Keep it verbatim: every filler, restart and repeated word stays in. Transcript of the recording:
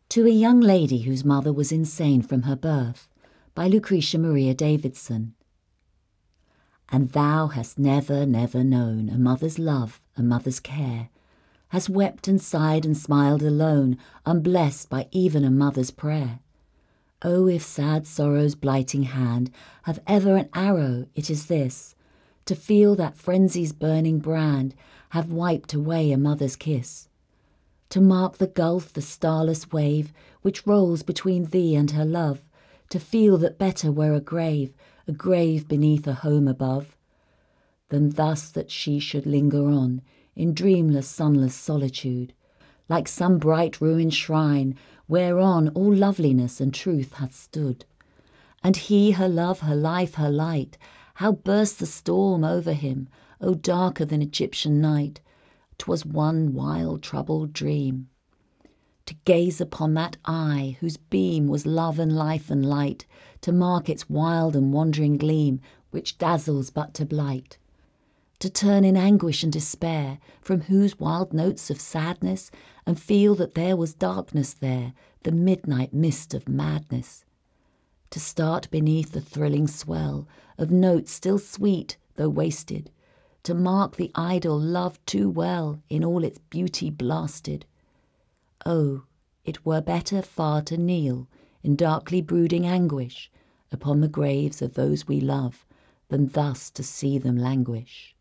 To a Young Lady Whose Mother Was Insane from Her Birth, by Lucretia Maria Davidson. And thou hast never, never known a mother's love, a mother's care, hast wept and sighed and smiled alone, unblessed by even a mother's prayer. Oh, if sad sorrow's blighting hand have ever an arrow, it is this, to feel that frenzy's burning brand have wiped away a mother's kiss. To mark the gulf, the starless wave, which rolls between thee and her love, to feel that better were a grave, a grave beneath a home above, than thus that she should linger on, in dreamless, sunless solitude, like some bright ruined shrine, whereon all loveliness and truth hath stood. And he, her love, her life, her light, how burst the storm over him, O darker than Egyptian night! 'Twas one wild troubled dream. To gaze upon that eye, whose beam was love and life and light, to mark its wild and wandering gleam, which dazzles but to blight. To turn in anguish and despair from whose wild notes of sadness, and feel that there was darkness there, the midnight mist of madness. To start beneath the thrilling swell of notes still sweet though wasted, to mark the idol loved too well in all its beauty blasted. Oh, it were better far to kneel in darkly brooding anguish upon the graves of those we love, than thus to see them languish.